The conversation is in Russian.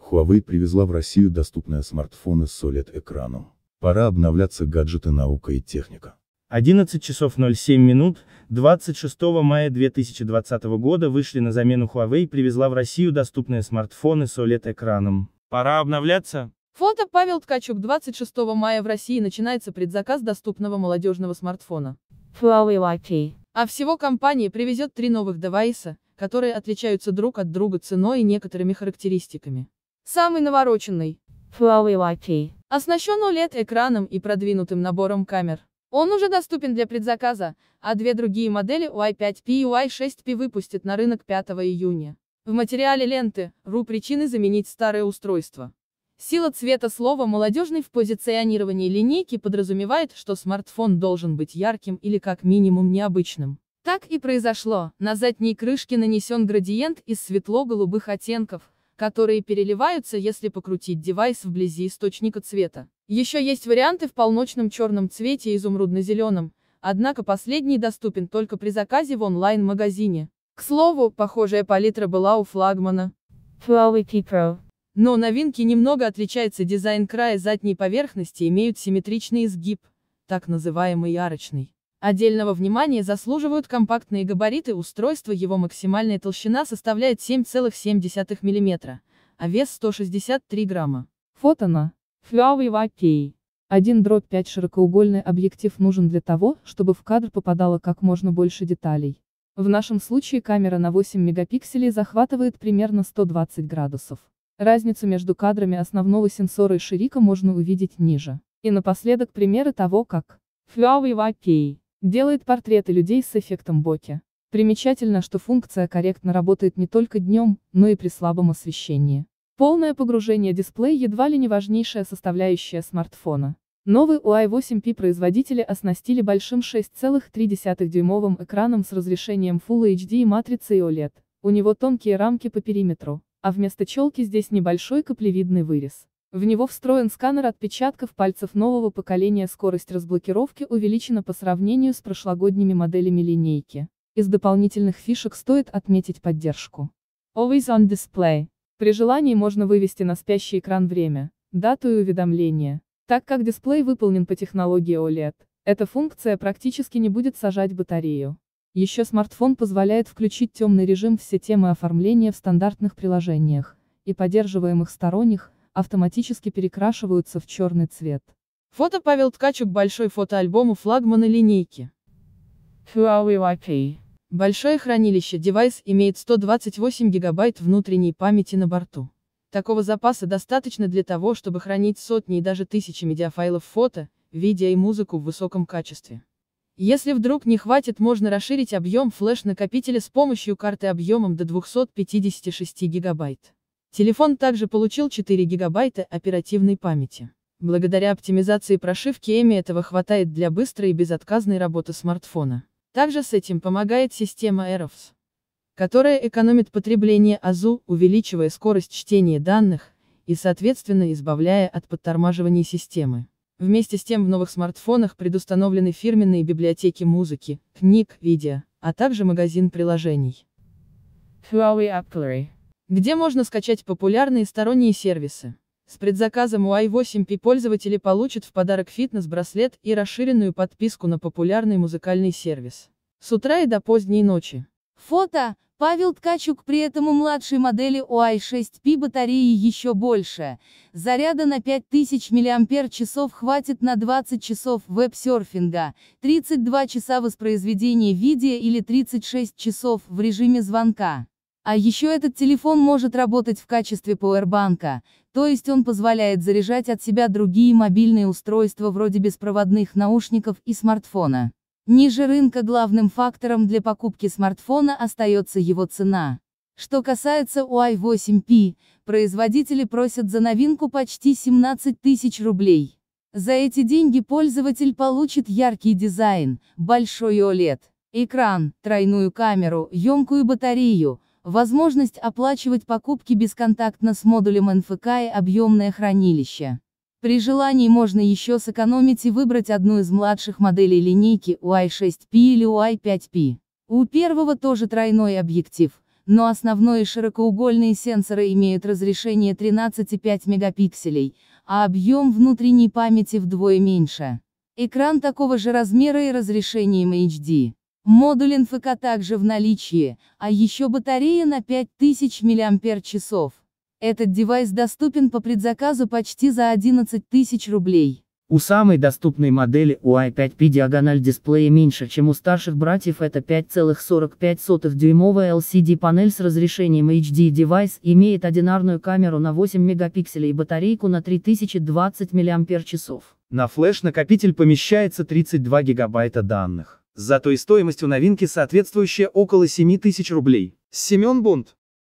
Huawei привезла в Россию доступные смартфоны с OLED-экраном. Пора обновляться гаджеты, наука и техника. 11 часов 07 минут, 26 мая 2020 года вышли на замену. Huawei привезла в Россию доступные смартфоны с OLED-экраном. Пора обновляться. Фото Павел Ткачук. 26 мая в России начинается предзаказ доступного молодежного смартфона Huawei YP. А всего компания привезет 3 новых девайса, которые отличаются друг от друга ценой и некоторыми характеристиками. Самый навороченный Huawei YP. оснащен OLED-экраном и продвинутым набором камер. Он уже доступен для предзаказа, а 2 другие модели Y5P и Y6P выпустят на рынок 5 июня. В материале ленты .ру причины заменить старое устройство. Сила цвета слова «молодежный» в позиционировании линейки подразумевает, что смартфон должен быть ярким или как минимум необычным. Так и произошло. На задней крышке нанесен градиент из светло-голубых оттенков, которые переливаются, если покрутить девайс вблизи источника цвета. Еще есть варианты в полночном черном цвете и изумрудно-зеленом, однако последний доступен только при заказе в онлайн-магазине. К слову, похожая палитра была у флагмана Huawei P Pro. Но новинки немного отличается. Дизайн края задней поверхности имеют симметричный изгиб, так называемый арочный. Отдельного внимания заслуживают компактные габариты устройства. Его максимальная толщина составляет 7,7 мм, а вес 163 грамма. Фото на Huawei YP. 1/5 широкоугольный объектив нужен для того, чтобы в кадр попадало как можно больше деталей. В нашем случае камера на 8 мегапикселей захватывает примерно 120 градусов. Разницу между кадрами основного сенсора и ширика можно увидеть ниже. И напоследок примеры того, как Huawei YP делает портреты людей с эффектом боке. Примечательно, что функция корректно работает не только днем, но и при слабом освещении. Полное погружение дисплея едва ли не важнейшая составляющая смартфона. Новый Y8P производители оснастили большим 6,3-дюймовым экраном с разрешением Full HD и матрицей OLED. У него тонкие рамки по периметру, а вместо челки здесь небольшой каплевидный вырез. В него встроен сканер отпечатков пальцев нового поколения. Скорость разблокировки увеличена по сравнению с прошлогодними моделями линейки. Из дополнительных фишек стоит отметить поддержку Always on Display. При желании можно вывести на спящий экран время, дату и уведомления. Так как дисплей выполнен по технологии OLED, эта функция практически не будет сажать батарею. Еще смартфон позволяет включить темный режим. Все темы оформления в стандартных приложениях и поддерживаемых сторонних автоматически перекрашиваются в черный цвет. Фото Павел Ткачук. Большой фотоальбом у флагмана линейки Huawei YP. Большое хранилище. Девайс имеет 128 гигабайт внутренней памяти на борту. Такого запаса достаточно для того, чтобы хранить сотни и даже тысячи медиафайлов фото, видео и музыку в высоком качестве. Если вдруг не хватит, можно расширить объем флеш-накопителя с помощью карты объемом до 256 гигабайт. Телефон также получил 4 гигабайта оперативной памяти. Благодаря оптимизации прошивки EMI этого хватает для быстрой и безотказной работы смартфона. Также с этим помогает система EROFS, которая экономит потребление АЗУ, увеличивая скорость чтения данных и, соответственно, избавляя от подтормаживания системы. Вместе с тем в новых смартфонах предустановлены фирменные библиотеки музыки, книг, видео, а также магазин приложений Huawei App Gallery, где можно скачать популярные сторонние сервисы. С предзаказом Y8P пользователи получат в подарок фитнес-браслет и расширенную подписку на популярный музыкальный сервис. С утра и до поздней ночи. Фото. Павел Ткачук. При этом у младшей модели Y6P батареи еще больше. Заряда на 5000 мАч хватит на 20 часов веб-серфинга, 32 часа воспроизведения видео или 36 часов в режиме звонка. А еще этот телефон может работать в качестве пауэрбанка, то есть он позволяет заряжать от себя другие мобильные устройства вроде беспроводных наушников и смартфона. Ниже рынка главным фактором для покупки смартфона остается его цена. Что касается Y8P, производители просят за новинку почти 17 тысяч рублей. За эти деньги пользователь получит яркий дизайн, большой OLED, экран, тройную камеру, емкую батарею, возможность оплачивать покупки бесконтактно с модулем НФК и объемное хранилище. При желании можно еще сэкономить и выбрать одну из младших моделей линейки Y6P или Y5P. У первого тоже тройной объектив, но основные широкоугольные сенсоры имеют разрешение 13,5 мегапикселей, а объем внутренней памяти вдвое меньше. Экран такого же размера и разрешением HD. Модуль НФК также в наличии, а еще батарея на 5000 мАч. Этот девайс доступен по предзаказу почти за 11 тысяч рублей. У самой доступной модели UI5P диагональ дисплея меньше, чем у старших братьев, это 5,45-дюймовая LCD-панель с разрешением HD. Девайс имеет одинарную камеру на 8 мегапикселей и батарейку на 3020 мАч. На флеш-накопитель помещается 32 гигабайта данных. Зато и стоимость у новинки соответствующая около 7000 рублей. Семен Бунт.